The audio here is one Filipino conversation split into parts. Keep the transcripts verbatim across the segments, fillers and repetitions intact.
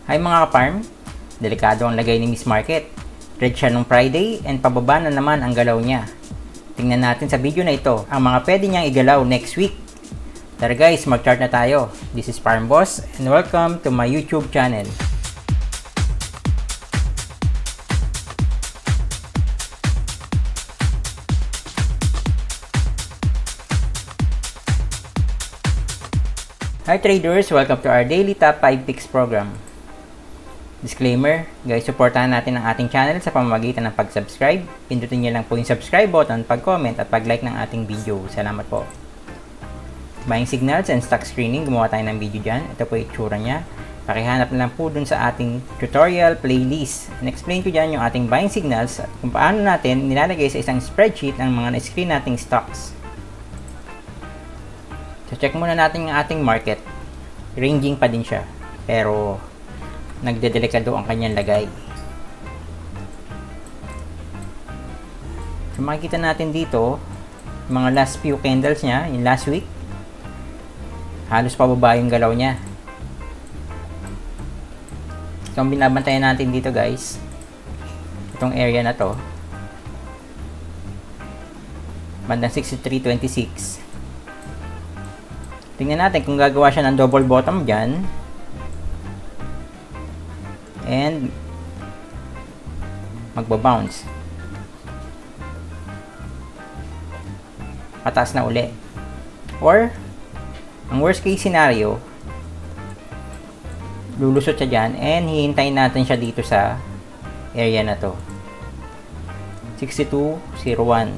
Hi mga ka-farm, delikado ang lagay ni Miss Market. Red siya nung Friday and pababa na naman ang galaw niya. Tingnan natin sa video na ito ang mga pwede niyang igalaw next week. Tara guys, mag-chart na tayo. This is Farm Boss and welcome to my YouTube channel. Hi traders, welcome to our daily top five picks program. Disclaimer, guys, supportahan natin ang ating channel sa pamamagitan ng pag-subscribe. Pindutin niyo lang po yung subscribe button, pag-comment at pag-like ng ating video. Salamat po. Buying signals and stock screening, gumawa tayo ng video dyan. Ito po yung itsura niya. Pakihanap na lang po dun sa ating tutorial playlist. And-explain ko dyan yung ating buying signals at kung paano natin nilalagay sa isang spreadsheet ang mga na-screen nating stocks. So check muna natin yung ating market. Ranging pa din siya, pero nagdedelikado ang kanyang lagay. So makikita natin dito yung mga last few candles niya, yung last week, halos pababa yung galaw niya. So ang binabantayan natin dito guys, itong area na to, bandang sixty-three twenty-six. Tingnan natin kung gagawa siya ng double bottom dyan and magbabounce pataas na uli, or ang worst case scenario, lulusot siya dyan and hihintayin natin siya dito sa area na to, sixty-two oh one.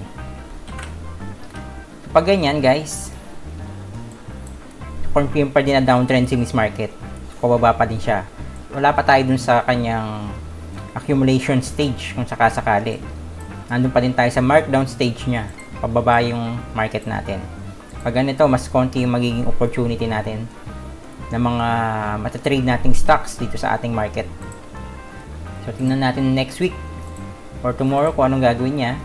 Pag ganyan guys, confirm pa din na downtrend si Miss Market, pababa pa din siya. Wala pa tayo dun sa kanyang accumulation stage kung sakasakali. Nandun pa din tayo sa markdown stage niya. Pababa yung market natin. Pag ganito, mas konti yung magiging opportunity natin na mga matatrade nating stocks dito sa ating market. So, tingnan natin next week or tomorrow kung anong gagawin niya.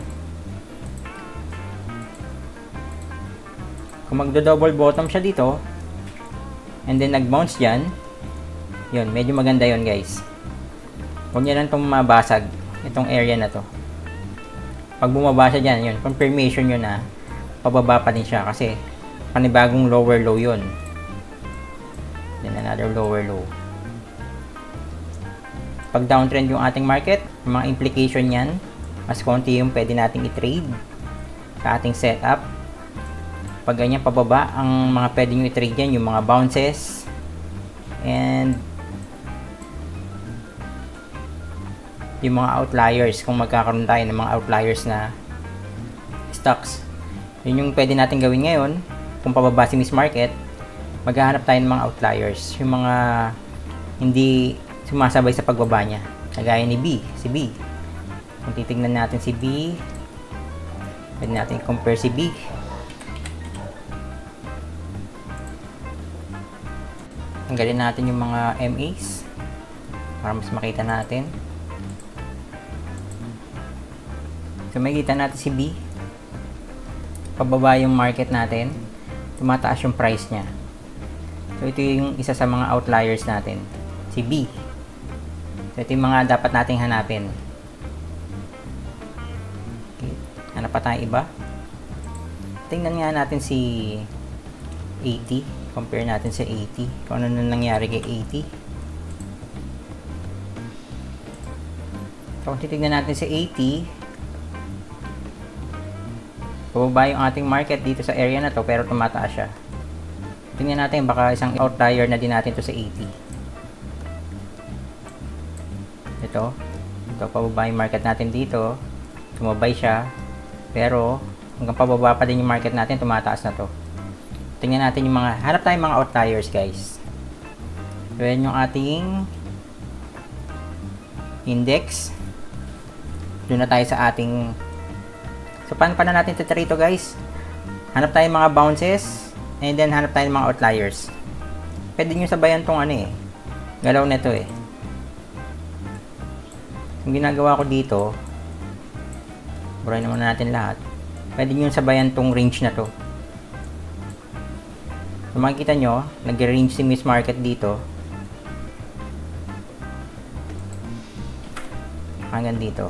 Kung magdo-double bottom siya dito and then nag-bounce dyan, yun, medyo maganda yun guys. Huwag niya lang itong mabasag, itong area na to. Pag bumaba siya dyan, yun, confirmation yun na pababa pa din siya kasi panibagong lower low yun. Then another lower low. Pag downtrend yung ating market, yung mga implication yan, mas konti yung pwede nating i-trade sa ating setup. Pag ganyan pababa, ang mga pwede nyo i-trade yan, yung mga bounces and yung mga outliers, kung magkakaroon tayo ng mga outliers na stocks. Yun yung pwede natin gawin ngayon. Kung pababa si Miss Market, maghahanap tayo ng mga outliers, yung mga hindi sumasabay sa pagbaba niya, kagaya ni B, si B. Kung titignan natin si B, pwede natin compare si B. Tanggalin natin yung mga M As para mas makita natin. So makikita natin si B, pababa yung market natin, tumataas yung price niya. So ito yung isa sa mga outliers natin, si B. So ito yung mga dapat nating hanapin. Okay. Hanap pa tayong iba. Tingnan nga natin si eighty. Compare natin sa eighty. Kung ano na nangyari kay eighty. So kung titignan natin sa eighty, pababa yung ating market dito sa area na to pero tumataas siya. Tingnan natin, baka isang outlier na din natin to sa eighty. Ito. Ito, pababa yung market natin dito. Tumabay siya. Pero hanggang pababa pa din yung market natin, tumataas na to. Tingnan natin yung mga, hanap tayong mga outliers guys. So yan yung ating index. Doon na tayo sa ating, so paano pa na natin titrade ito guys? Hanap tayong mga bounces and then hanap tayong mga outliers. Pwede nyo sabayan tong ano eh, galaw na ito eh. Yung ginagawa ko dito, buray naman natin lahat. Pwede nyo sabayan tong range na to. So makikita nyo, nag-range si Miss Market dito. hanggang dito.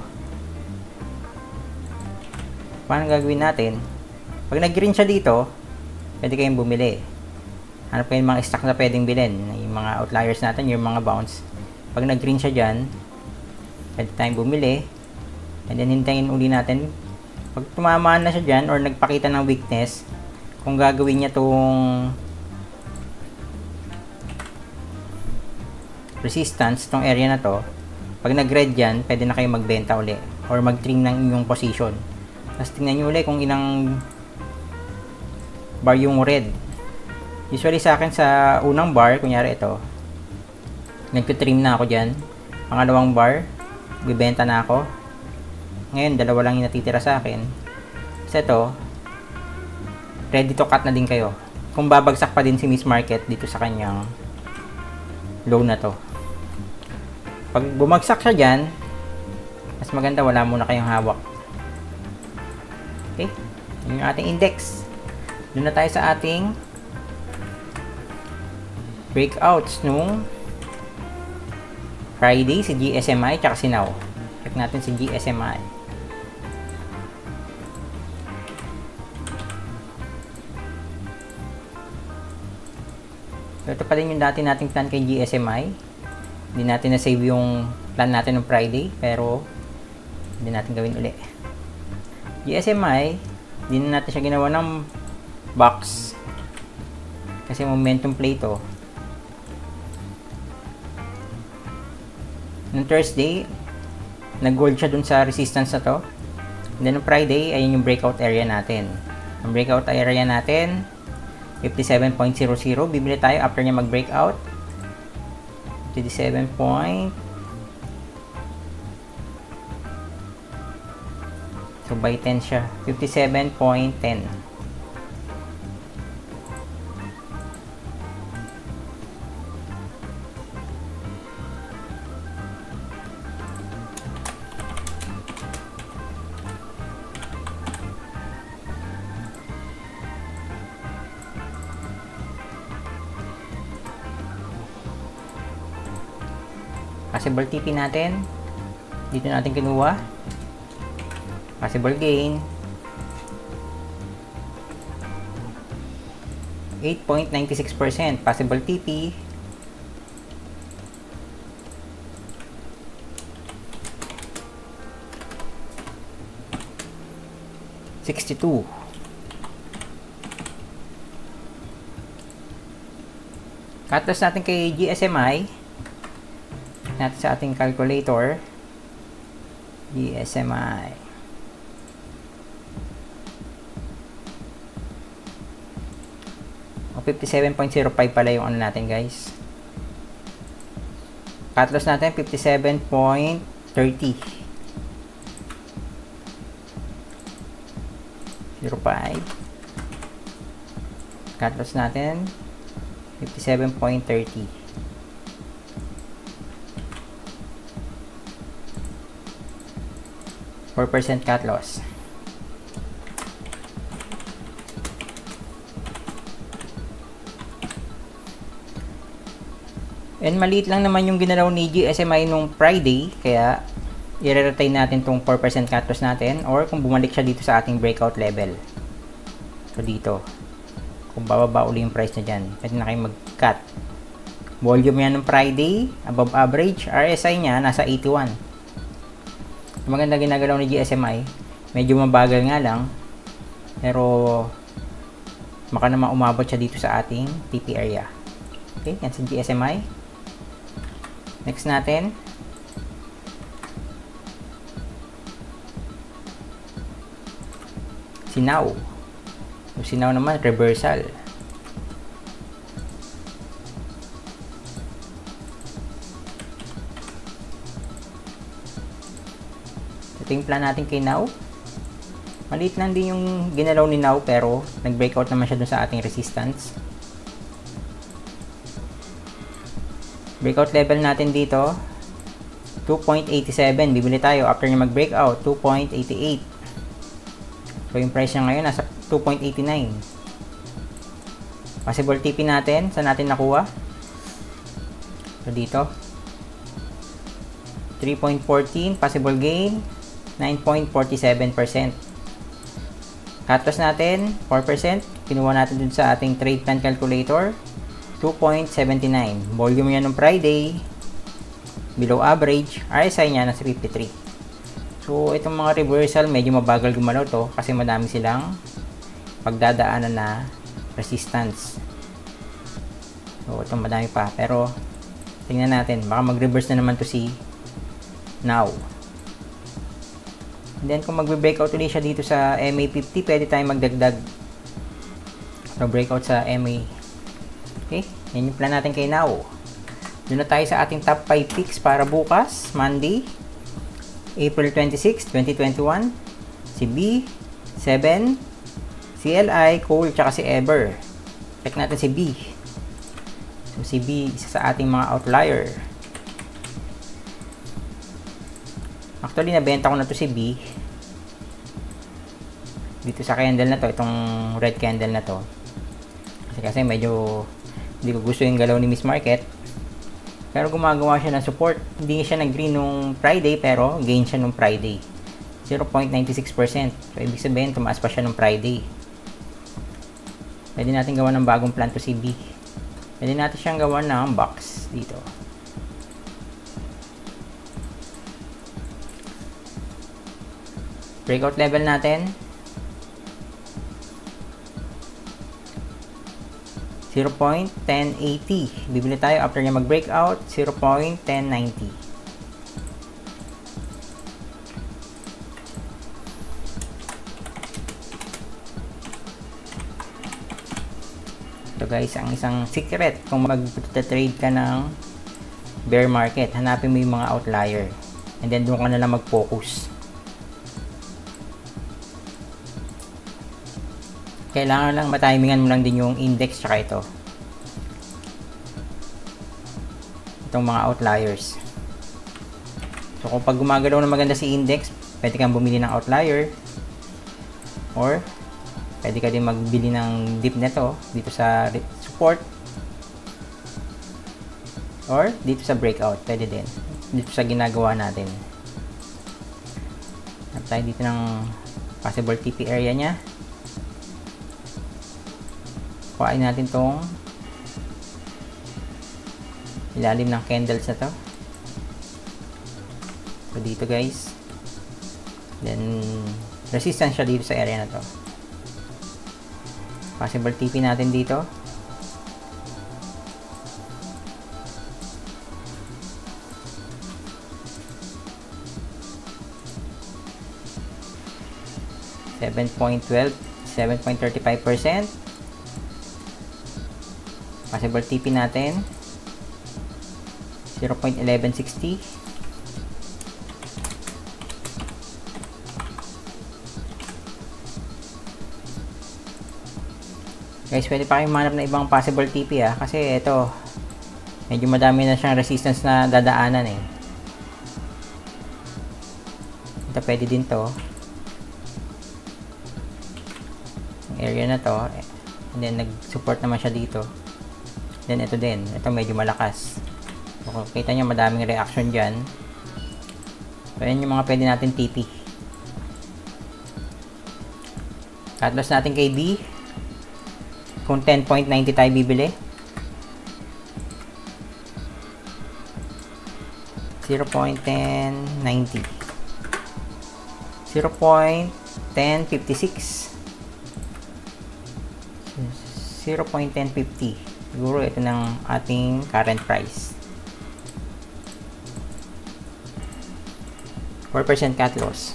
Paano gagawin natin? Pag nag-green siya dito, pwede kayong bumili. Hanap kayo yung mga stock na pwedeng bilhin. Yung mga outliers natin, yung mga bounce. Pag nag-green siya dyan, pwede tayong bumili. And then hintayin uli natin. Pag tumamaan na siya dyan or nagpakita ng weakness, kung gagawin niya tong resistance, tong area na to, pag nag-red dyan, pwede na kayo magbenta uli or mag-trim ng inyong position. Tapos tingnan nyo uli kung ilang bar yung red. Usually sa akin sa unang bar, kunyari ito, nagtitrim na ako dyan. Pangalawang bar, bibenta na ako. Ngayon, dalawa lang yung natitira sa akin. Kasi ito, ready to cut na din kayo. Kung babagsak pa din si Miss Market dito sa kanyang low na to. Pag bumagsak siya dyan, mas maganda wala muna kayong hawak. Okay? Yun yung ating index. Doon na tayo sa ating breakouts nung Friday, si G S M I, tsaka si Now. Check natin si G S M I. So, ito pa rin yung dati nating plan kay G S M I. Hindi natin na-save yung plan natin ng Friday, pero hindi natin gawin uli. G S M I, hindi na natin siya ginawa ng box. Kasi momentum play to. Noong Thursday, nag-gold siya dun sa resistance na to. And then, on Friday, ayun yung breakout area natin. Ang breakout area natin, fifty-seven point zero zero. Bibili tayo after niya mag-breakout. fifty-seven point. So, by ten siya. fifty-seven point one zero. Possible T P natin. Dito natin kinuha. Possible gain. eight point nine six percent. Possible T P. sixty-two. Cut loss natin kay G S M I. Natin sa ating calculator. G S M I. O, fifty-seven point zero five pala yung ano natin, guys. Cut loss natin, fifty-seven point three zero five. Cut loss natin, fifty-seven point three zero. four percent cut loss. And maliit lang naman yung ginalaw ni G S M I nung Friday, kaya i-retain natin tong four percent cut loss natin, or kung bumalik siya dito sa ating breakout level. So dito, kung bababa uli yung price na dyan, pwede na kayo mag-cut. Volume yan ng Friday, above average. R S I niya, nasa eighty-one. Maganda ginagalaw ni G S M I. Medyo mabagal nga lang, pero baka naman umabot siya dito sa ating T P area. Okay, yan si G S M I. Next natin, si Now. Si Now naman, reversal. Ito yung plan natin kay Now. Maliit lang din yung ginalaw ni Now, pero nag-breakout naman siya dun sa ating resistance. Breakout level natin dito, two point eight seven. Bibili tayo after niya mag-breakout, two point eight eight. So yung price niya ngayon nasa two point eight nine. Possible T P natin, saan natin nakuha? So dito. three point one four, possible gain nine point four seven percent. Cut loss natin four percent. Kinuha natin dun sa ating trade plan calculator, two point seven nine. Volume yan ng Friday, below average. R S I niya nasa fifty-three. So itong mga reversal medyo mabagal gumalaw to kasi madami silang pagdadaanan na resistance. So itong madami pa, pero tingnan natin, baka mag-reverse na naman to si now. And then kung magbe-breakout ulit siya dito sa M A fifty, pwede tayong magdagdag. So breakout sa M A. Okay, yan yung plan natin kay now. Doon na tayo sa ating top five picks para bukas, Monday, April twenty-sixth, twenty twenty-one. Si B, seven, C L I, Cole, tsaka si Ever. Check natin si B. So si B, isa sa ating mga outlier. Actually, nabenta ko na to si B dito sa candle na to, itong red candle na to. Kasi, kasi medyo hindi ko gusto yung galaw ni Miss Market. Pero gumagawa siya ng support. Hindi siya nag-green nung Friday, pero gain siya nung Friday. zero point nine six percent. So, ibig sabihin, tumaas pa siya nung Friday. Pwede natin gawa ng bagong plan to si B. Pwede natin siyang gawa ng box dito. Breakout level natin zero point one zero eight zero. Bibili tayo after niya mag-breakout zero point one zero nine zero. Ito guys, ang isang secret kung mag-trade ka ng bear market, hanapin mo yung mga outlier and then doon ka na lang mag-focus. Kailangan lang matimingan mo lang din yung index tsaka ito. Itong mga outliers. So kung pag gumagalaw na maganda si index, pwede kang bumili ng outlier. Or pwede ka din magbili ng dip nito dito sa support. Or dito sa breakout, pwede din. Dito sa ginagawa natin. Hanap tayo dito ng possible T P area niya. Kuhain natin tong ilalim ng candles na to. So dito guys, then resistance siya dito sa area na to. Possible T P natin dito. seven point one two, seven point three five percent. Possible T P natin zero point one one six zero. Guys, pwede pa kayong manap na ibang possible T P ah, kasi ito medyo madami na siyang resistance na dadaanan eh. Ito pwede din to, yung area na to, and then nag support naman siya dito. Then ito din, ito medyo malakas. So kung kita nyo madaming reaction dyan. So yan yung mga pwede natin T P. Cut loss natin kay B. Kung ten point nine zero tayo bibili, zero point one zero nine zero. zero point one zero five six. zero point one zero five zero. Siguro ito ng ating current price. four percent cut loss.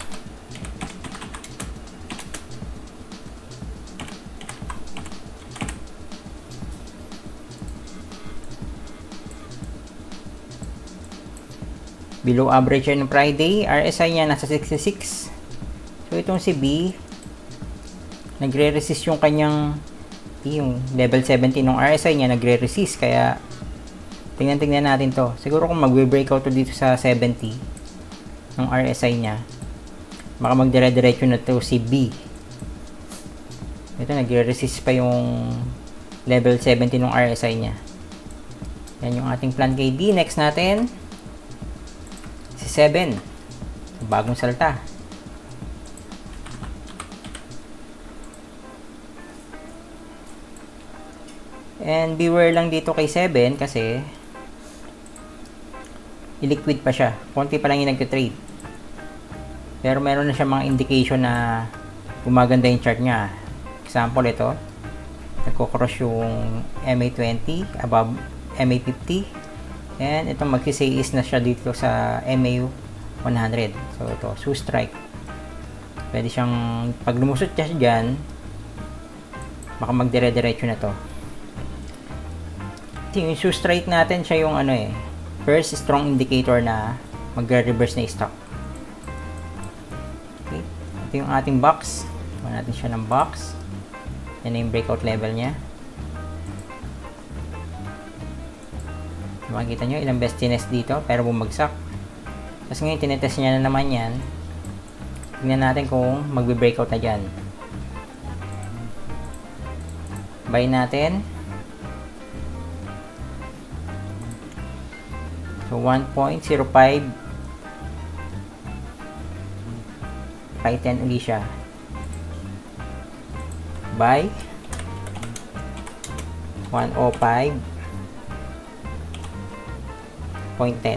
Below average yan ng Friday. R S I niya nasa sixty-six. So itong si B, nagre-resist yung kanyang yung level seventeen ng R S I niya, nagre-resist, kaya tingnan-tingnan natin to. Siguro kung magbe-breakout to dito sa seventy ng R S I niya, baka magdire-diretso na to si B. Ito, nagre-resist pa yung level seventeen ng R S I niya. Yan yung ating plan kay B. Next natin Si seven. Bagong salta. And beware lang dito kay seven kasi illiquid pa siya. Konti pa lang yung nagka-trade. Pero meron na siya mga indication na gumaganda yung chart niya. Example ito. Nagko-cross yung M A twenty above M A fifty. And itong magsi-say is na siya dito sa M A one hundred. So ito, Sue strike. Pwede siyang pag lumusot siya dyan, baka magdire-diretso na to. Yung Sue strike natin siya yung ano eh, first strong indicator na magre-reverse na stock. Okay. Ito yung ating box. Tuwan natin siya ng box. Yan yung breakout level niya. Makikita nyo ilang best tinest dito pero bumagsak. Tapos ngayon tinetest niya na naman yan. Tingnan natin kung magbe-breakout na dyan. Buy natin. So one point zero five five ten uli siya. Buy one oh five point ten.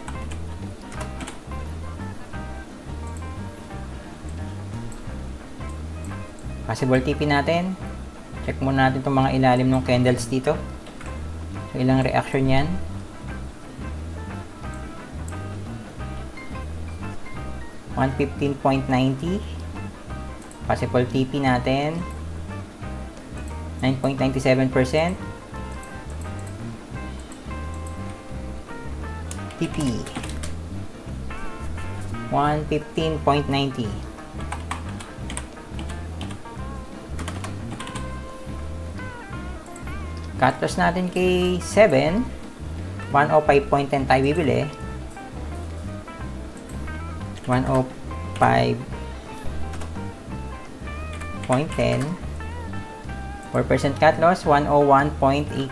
Possible T P natin. Check muna natin itong mga ilalim ng candles dito. So ilang reaction yan. one fifteen point nine zero. Possible T P natin nine point nine seven percent. T P one fifteen point nine zero. Cut loss natin kay seven, one oh five point one zero tayo bibili. one oh five point one zero. four percent cut loss, one oh one point eight.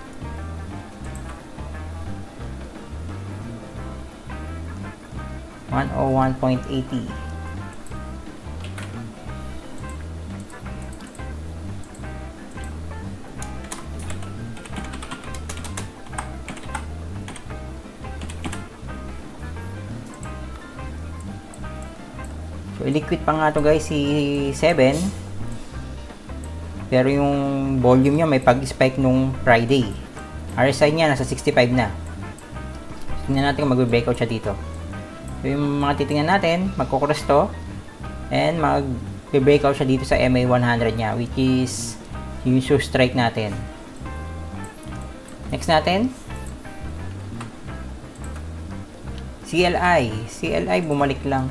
one oh one point eight zero. So, liquid pa nga to guys si seven. Pero yung volume niya may pag-spike nung Friday. R S I niya nasa sixty-five na. Tingnan natin kung magbe-breakout siya dito. So, yung mga titingnan natin, magkukross to. And mag-breakout siya dito sa M A one hundred niya, which is yung Sue strike natin. Next natin, C L I. C L I bumalik lang.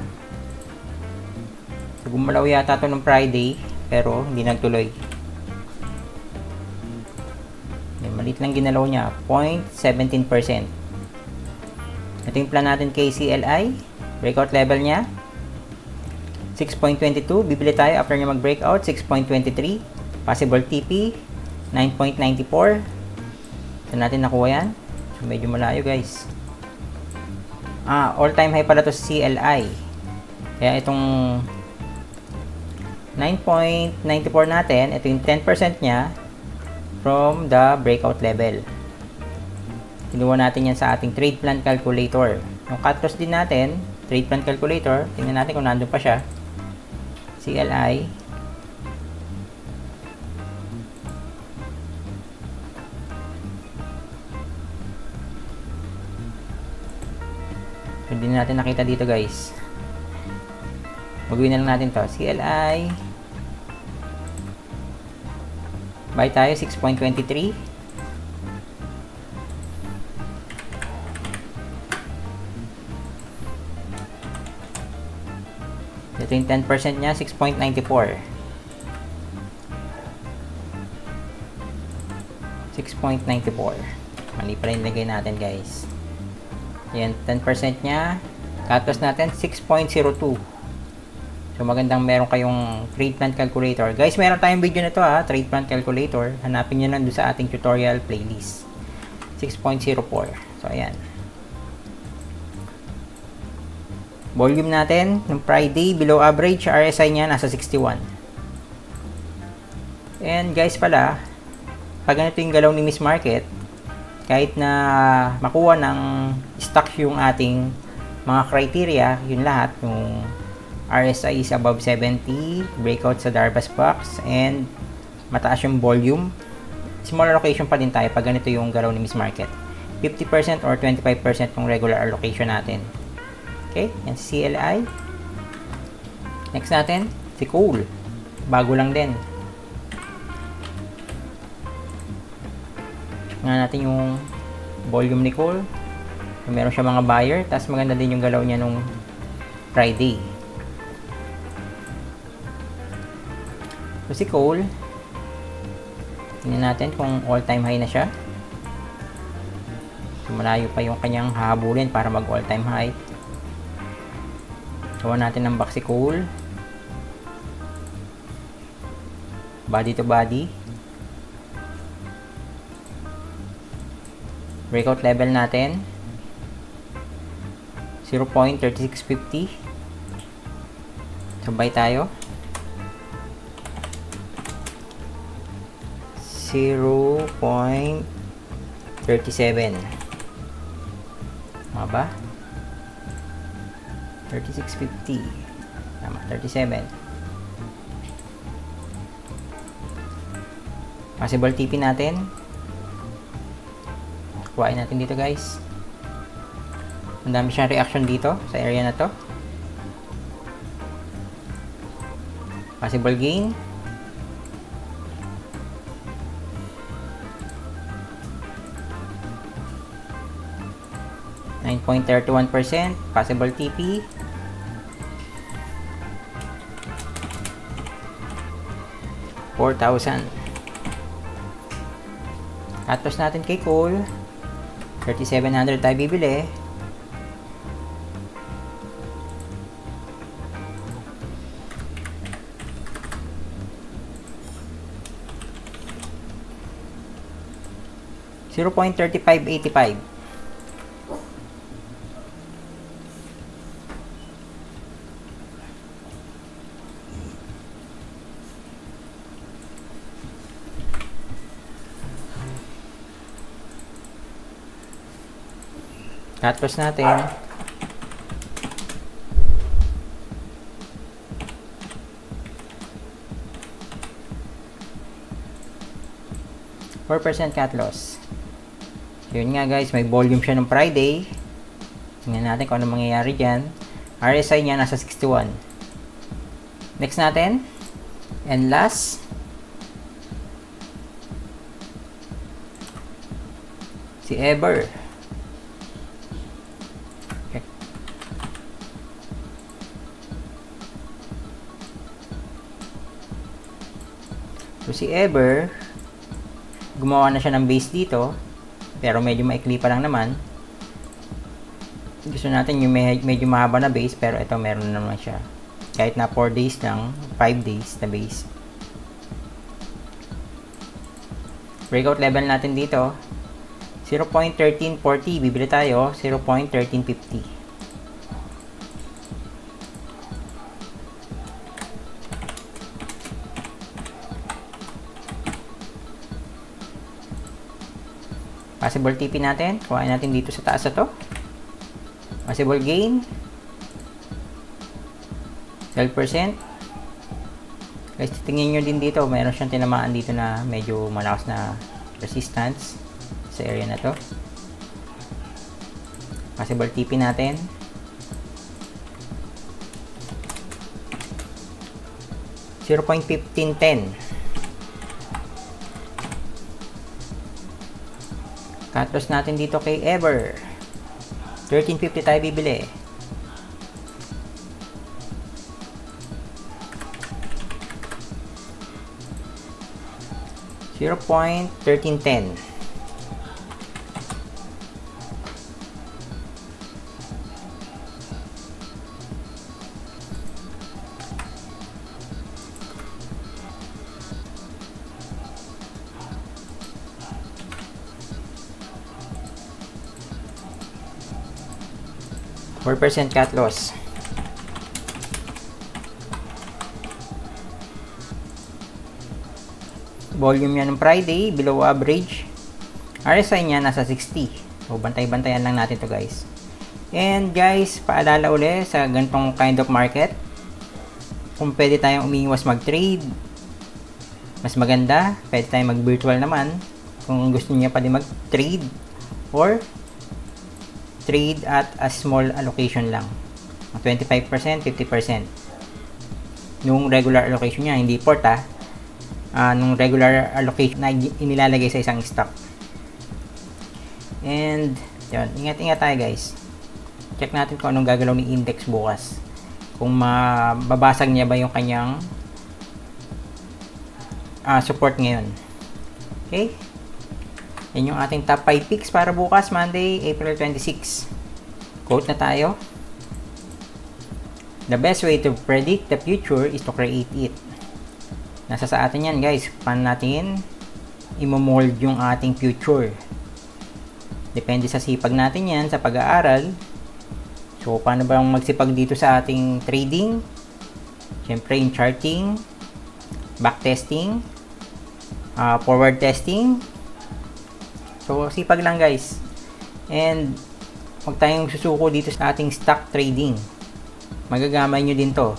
So, gumalaw yata to ng Friday, pero hindi nagtuloy. Malit lang ginalaw niya, zero point one seven percent. Ito yung plan natin kay C L I. Breakout level niya six point two two. Bibili tayo after niya mag-breakout. Six point two three. Possible T P nine point nine four. Saan natin nakuha yan? So, medyo malayo guys. Ah, all time high pala to C L I. Kaya itong nine point nine four natin, ito yung ten percent niya from the breakout level. Kinuha natin yan sa ating trade plan calculator. Yung cut loss din natin, trade plan calculator, tingnan natin kung nandun pa siya. C L I. Hindi na natin nakita dito guys. Magawin na lang natin to. C L I. Buy tayo six point two three. Ito yung ten percent niya, six point nine four. six point nine four. Mali pala yung lagay natin guys. Yan, ten percent niya. Cut loss natin, six point zero two. So, magandang meron kayong trade plan calculator. Guys, meron tayong video na to ha, trade plan calculator. Hanapin nyo lang doon sa ating tutorial playlist. six point zero four. So, ayan. Volume natin, ng Friday, below average, R S I niya nasa sixty-one. And guys pala, pag ganito yung galaw ni Miss Market, kahit na makuha ng stock yung ating mga criteria, yun lahat, yung R S I is above seventy, breakout sa Darvas box, and mataas yung volume, small allocation pa din tayo pag ganito yung galaw ni Miss Market. fifty percent or twenty-five percent yung regular allocation natin. Okay, yan si C L I. Next natin, si coal. Bago lang din. Check nga natin yung volume ni coal. Meron siya mga buyer, tapos maganda din yung galaw niya nung Friday. So si coal, tingnan natin kung all-time high na siya. So malayo pa yung kanyang hahabulin para mag all-time high. Gawa natin ng box si coal. Body to body. Breakout level natin zero point three six five zero. Sabay tayo. zero point three seven. Tama ba? thirty-six fifty. Tama, thirty-seven. Possible T P natin. Kuhain natin dito guys. Ang dami siyang reaction dito sa area na to. Possible gain. nine point three one percent. Possible T P. four thousand. Atos natin kay coal. thirty-seven hundred tayo bibili. zero point three five eight five. Cut loss natin. four percent cut loss. Yun nga guys, may volume siya ng Friday. Tingnan natin kung ano mangyayari dyan. R S I niya nasa sixty-one. Next natin. And last. Si Ever. So si Ever, gumawa na siya ng base dito, pero medyo maikli pa lang naman. Gusto natin yung med medyo mahaba na base, pero ito meron na naman siya. Kahit na four days lang, five days na base. Breakout level natin dito, zero point one three four zero, bibili tayo, zero point one three five zero. Possible T P natin. Kuhain natin dito sa taas na to. Possible gain. twelve percent. Guys, tingnan nyo din dito. Mayroon siyang tinamaan dito na medyo malakas na resistance sa area na to. Possible T P natin. zero point one five one zero. Cut loss natin dito kay Ever. thirteen fifty tayo bibili. zero point one three one zero. four percent cut loss. volume niya ng Friday, below average. R S I niya nasa sixty. So, bantay-bantayan lang natin to guys. And guys, paalala uli sa ganitong kind of market, kung pwede tayong umiiwas mag-trade, mas maganda. Pwede tayong mag-virtual naman kung gusto niya pa din mag-trade, or trade at a small allocation lang, twenty-five percent, fifty percent nung regular allocation niya, hindi port ha, uh, nung regular allocation na inilalagay sa isang stock. And yun, ingat-ingat tayo guys. Check natin kung anong gagalaw ni index bukas, kung mababasag niya ba yung kanyang uh, support ngayon. Okay, yan yung ating top five picks para bukas, Monday, April twenty-sixth. Quote na tayo. The best way to predict the future is to create it. Nasa sa atin yan guys. Paano natin imo-mold yung ating future? Depende sa sipag natin yan, sa pag-aaral. So, paano bang magsipag dito sa ating trading? Siyempre, in charting, backtesting, uh, forward testing. So, sipag lang guys. And, huwag tayong susuko dito sa ating stock trading. Magagamay nyo din to.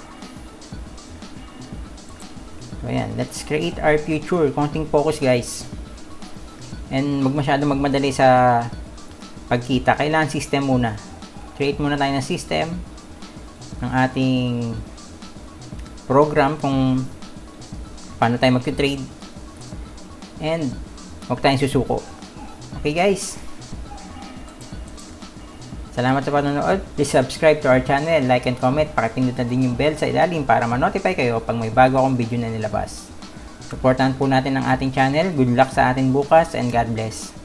So, ayan. Let's create our future. Konting focus guys. And, wag masyado magmadali sa pagkita. Kailangan system muna. Create muna tayo ng system ng ating program kung paano tayo mag-trade. And, huwag tayong susuko. Okay guys, salamat sa panonood. Please subscribe to our channel, like and comment. Pakipindot na din yung bell sa ilalim para ma-notify kayo pag may bago akong video na nilabas. Supportan po natin ang ating channel. Good luck sa atin bukas and God bless.